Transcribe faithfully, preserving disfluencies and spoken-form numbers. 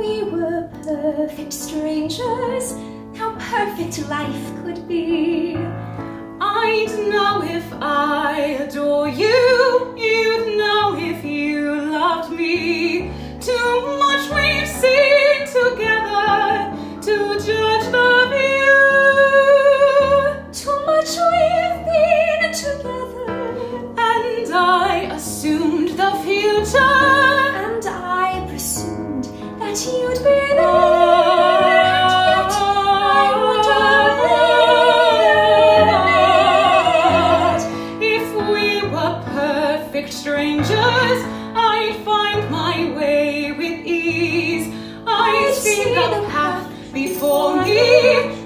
we were perfect strangers, how perfect life could be. I'd know if I adore you, you'd know if you loved me. Too much we've seen together to judge the view. Too much we've been together, and I assumed the future, and I presumed that you'd be there, and yet I would have lived. If we were perfect strangers, I'd find my way with ease. I see the path before me,